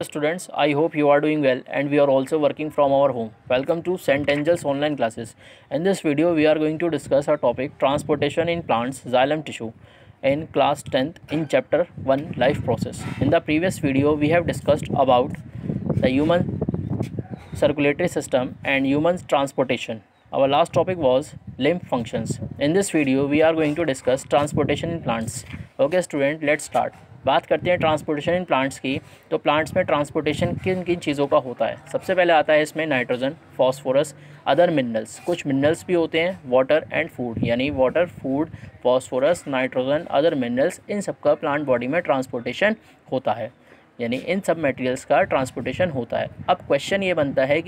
Students, I hope you are doing well and we are also working from our home. Welcome to St. Angel's online classes. In this video, we are going to discuss our topic transportation in plants xylem tissue in class 10th in chapter 1 life process. In the previous video, we have discussed about the human circulatory system and human transportation. Our last topic was limb functions. In this video, we are going to discuss transportation in plants. Okay student, let's start. बात करते हैं transportation in plants की। तो plants में transportation किन किन चीज़ों का होता है? सबसे पहले आता है इसमें नाइट्रोजन, फॉस्फोरस, अदर मिनरल्स। कुछ मिनरल्स भी होते हैं, वाटर एंड फूड, यानी water, food, phosphorus, nitrogen, other minerals, इन सब का प्लांट बॉडी में ट्रांसपोर्टेशन होता है, यानी इन सब मटेरियल्स का ट्रांसपोर्टेशन होता है। अब क्वेश्चन ये बनता है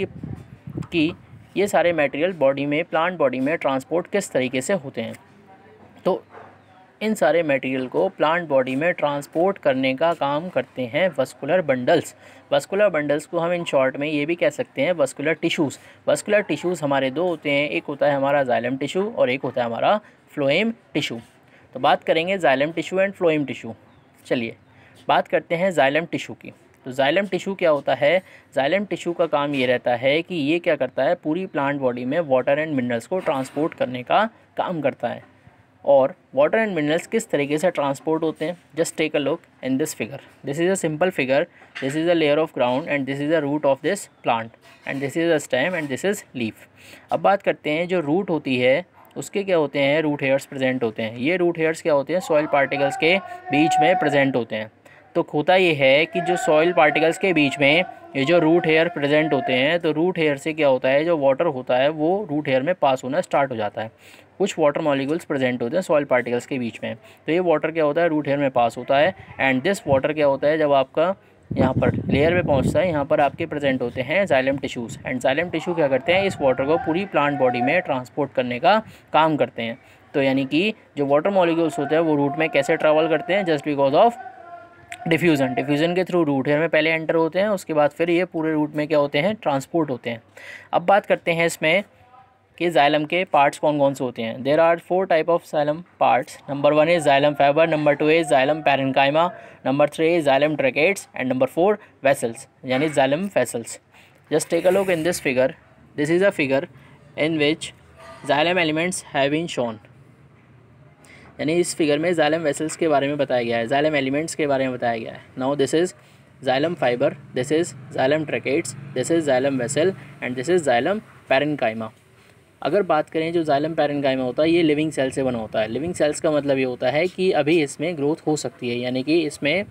कि ये सारे मटेरियल बॉडी में, प्लांट बॉडी में ट्रांसपोर्ट किस तरीके से होते हैं। तो इन सारे मटेरियल को प्लांट बॉडी में ट्रांसपोर्ट करने का काम करते हैं वस्कुलर बंडल्स। वस्कुलर बंडल्स को हम इन शॉर्ट में ये भी कह सकते हैं वस्कुलर टिश्यूज़। वस्कुलर टिश्यूज़ हमारे दो होते हैं, एक होता है हमारा जाइलम टिश्यू और एक होता है हमारा फ्लोएम टिश्यू। तो बात करेंगे xylem tissue and phloem tissue. चलिए बात करते हैं जाइलम टिश्यू की। तो जाइलम टिश्यू क्या होता है? जाइलम टिश्यू का काम ये रहता है कि ये क्या करता है, पूरी प्लांट बॉडी में वाटर एंड मिनरल्स को ट्रांसपोर्ट करने का काम करता है। और वाटर एंड मिनरल्स किस तरीके से ट्रांसपोर्ट होते हैं? Just take a look in this figure. This is a simple figure. This is a layer of ground and this is a root of this plant and this is a stem and this is leaf. अब बात करते हैं जो root होती है उसके क्या होते हैं, रूट हेयर्स प्रेजेंट होते हैं। ये रूट हेयर्स क्या होते हैं, सॉइल पार्टिकल्स के बीच में प्रेजेंट होते हैं। तो होता ये है कि जो सॉइल पार्टिकल्स के बीच में ये जो रूट हेयर प्रेजेंट होते हैं, तो रूट हेयर से क्या होता है, जो वाटर होता है वो रूट हेयर में पास होना स्टार्ट हो जाता है। कुछ वाटर मॉलिक्यूल्स प्रेजेंट होते हैं सॉइल पार्टिकल्स के बीच में, तो ये वाटर क्या होता है, रूट हेयर में पास होता है। एंड दिस वाटर क्या होता है, जब आपका यहाँ पर लेयर में पहुँचता है, यहाँ पर आपके प्रेजेंट होते हैं xylem tissues. And xylem tissue क्या करते हैं, इस वाटर को पूरी प्लांट बॉडी में ट्रांसपोर्ट करने का काम करते हैं। तो यानी कि जो वाटर मॉलिक्यूल्स होते हैं वो रूट में कैसे ट्रैवल करते हैं, just because of diffusion. Diffusion के थ्रू रूट हेयर में पहले एंटर होते हैं, उसके बाद फिर ये पूरे रूट में क्या होते हैं, ट्रांसपोर्ट होते हैं। अब बात करते हैं इसमें कि जाइलम के पार्ट्स कौन कौन से होते हैं। There are 4 type of xylem parts. Number 1 is xylem fibre, number 2 is xylem parenchyma, number 3 is xylem tracheids and number 4 vessels, यानी xylem vessels. Just take a look in this figure. This is a figure in which xylem elements have been shown, यानी इस figure में xylem vessels के बारे में बताया गया है, जाइलम एलिमेंट्स के बारे में बताया गया है। Now this is xylem fibre, this is xylem tracheids, this is xylem vessel and this is xylem parenchyma. अगर बात करें जो जाइलम पैरेन्काइमा होता है, ये लिविंग सेल से बना होता है। लिविंग सेल्स का मतलब ये होता है कि अभी इसमें ग्रोथ हो सकती है, यानी कि इसमें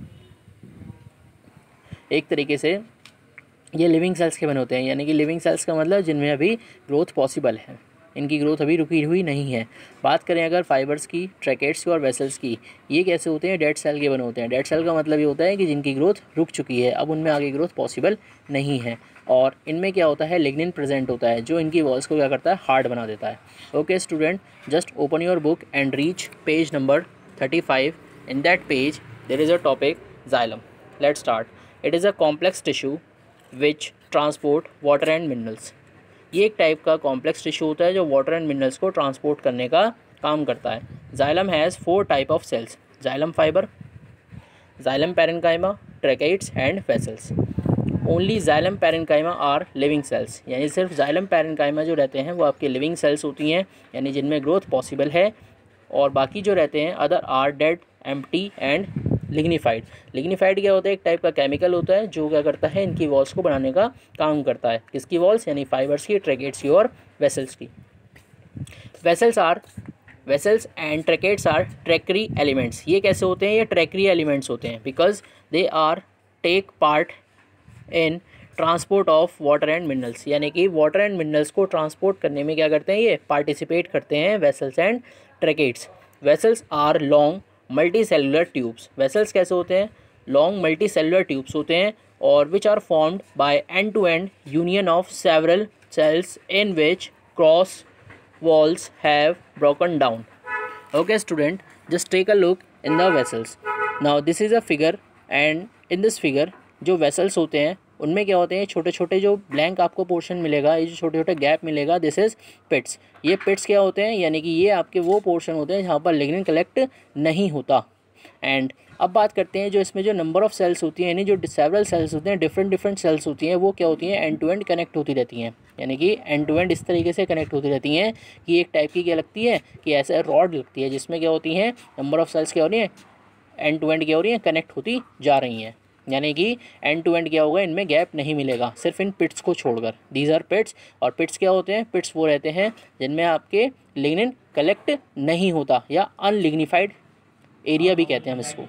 एक तरीके से ये लिविंग सेल्स के बने होते हैं, यानी कि लिविंग सेल्स का मतलब जिनमें अभी ग्रोथ पॉसिबल है, इनकी ग्रोथ अभी रुकी हुई नहीं है। बात करें अगर फाइबर्स की, ट्रैकेट्स की और वेसल्स की, ये कैसे होते हैं, डेड सेल के बने होते हैं। डेड सेल का मतलब ये होता है कि जिनकी ग्रोथ रुक चुकी है, अब उनमें आगे ग्रोथ पॉसिबल नहीं है। और इनमें क्या होता है, लिग्निन प्रेजेंट होता है, जो इनकी वॉल्स को क्या करता है, हार्ड बना देता है। Okay student, just open your book and reach page number 35। In that page there is a topic xylem. Let's start. It is a complex tissue which transport water and minerals. ये एक type का complex tissue होता है जो water and minerals को transport करने का काम करता है। Xylem has 4 type of cells, xylem fibre, xylem parenchyma, tracheids and vessels. Only xylem parenchyma are living cells, यानी सिर्फ जाइलम पैरेन्काइमा जो रहते हैं वो आपके लिविंग सेल्स होती हैं, यानी जिनमें ग्रोथ पॉसिबल है। और बाकी जो रहते हैं other are dead, empty and lignified. Lignified क्या होता है, एक टाइप का केमिकल होता है जो क्या करता है, इनकी वॉल्स को बनाने का काम करता है। किसकी वॉल्स, यानी फाइबर्स की, ट्रैकेट्स की और वेसल्स की। Vessels and tracheids are tracheary elements. ये कैसे होते हैं, ये ट्रैकरी एलिमेंट्स होते हैं because they are take part in transport of water and minerals, यानी कि वाटर एंड मिनरल्स को ट्रांसपोर्ट करने में क्या करते हैं, ये पार्टिसिपेट करते हैं vessels and tracheids. Vessels are long multicellular tubes. Vessels कैसे होते हैं, लॉन्ग मल्टी सेलुलर ट्यूब्स होते हैं और which are formed by end to end union of several cells in which cross walls have broken down. Okay student, just take a look in the vessels. Now this is a figure and in this figure जो vessels होते हैं उनमें क्या होते हैं, छोटे छोटे जो ब्लैंक आपको पोर्शन मिलेगा, ये जो छोटे छोटे गैप मिलेगा, दिस इज़ पिट्स। ये पिट्स क्या होते हैं, यानी कि ये आपके वो पोर्शन होते हैं जहाँ पर लिग्निन कलेक्ट नहीं होता। एंड अब बात करते हैं जो इसमें जो नंबर ऑफ़ सेल्स होती हैं, यानी जो सेवरल सेल्स होते हैं, डिफरेंट सेल्स होती हैं, वो क्या होती हैं, एंड टू एंड कनेक्ट होती रहती हैं। यानी कि एंड टू एंड इस तरीके से कनेक्ट होती रहती हैं कि एक टाइप की क्या लगती है कि ऐसे रॉड लगती है, जिसमें क्या होती हैं, नंबर ऑफ़ सेल्स क्या हो रही हैं, एंड टू एंड क्या हो रही हैं, कनेक्ट होती जा रही हैं। यानी कि एंड टू एंड क्या होगा, इनमें गैप नहीं मिलेगा, सिर्फ इन पिट्स को छोड़कर। These are pits. और पिट्स क्या होते हैं, पिट्स वो रहते हैं जिनमें आपके लिग्निन कलेक्ट नहीं होता, या अनलिग्निफाइड एरिया भी कहते हैं हम इसको।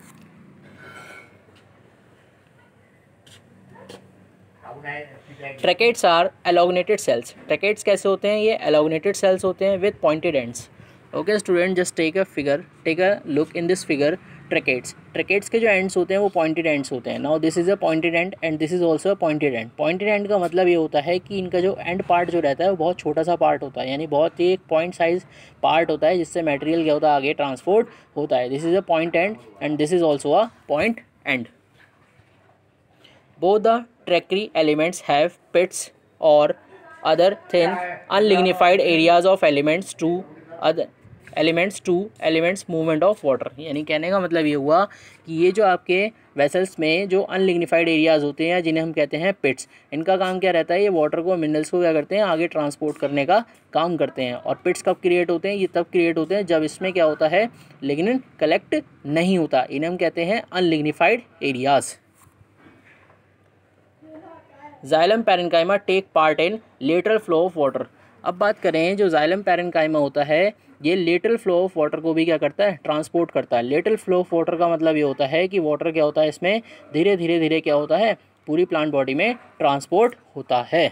Tracheids are elongated cells. Tracheids कैसे होते हैं, ये एलोगनेटेड सेल्स होते हैं with pointed ends. Okay student, just take a look in this figure. Tracheids के जो एंड्स होते हैं वो पॉइंटेड एंड्स होते हैं। Now this is a pointed end and this is also a pointed end. Pointed end का मतलब ये होता है कि इनका जो एंड पार्ट जो रहता है वो बहुत छोटा सा पार्ट होता है, यानी बहुत ही एक पॉइंट साइज पार्ट होता है, जिससे मटेरियल क्या होता है, आगे ट्रांसपोर्ट होता है। This is a point end and this is also a point end. Both the trachea elements have pits or other thin unlignified areas of elements to elements movement of water। यानी कहने का मतलब ये हुआ कि ये जो आपके वेसल्स में जो अनलिग्निफाइड एरियाज होते हैं, जिन्हें हम कहते हैं पिट्स, इनका काम क्या रहता है, ये वाटर को, मिनरल्स को क्या करते हैं, आगे ट्रांसपोर्ट करने का काम करते हैं। और पिट्स कब क्रिएट होते हैं, ये तब क्रिएट होते हैं जब इसमें क्या होता है, लिग्निन कलेक्ट नहीं होता। इन्हें हम कहते हैं unlignified areas. Xylem parenchyma take part in lateral flow of water. अब बात करें, जो जाइलम पैरेन्काइमा होता है, ये लेटरल फ्लो ऑफ वाटर को भी क्या करता है, ट्रांसपोर्ट करता है। लेटरल फ्लो ऑफ वाटर का मतलब ये होता है कि वाटर क्या होता है, इसमें धीरे धीरे क्या होता है, पूरी प्लांट बॉडी में ट्रांसपोर्ट होता है।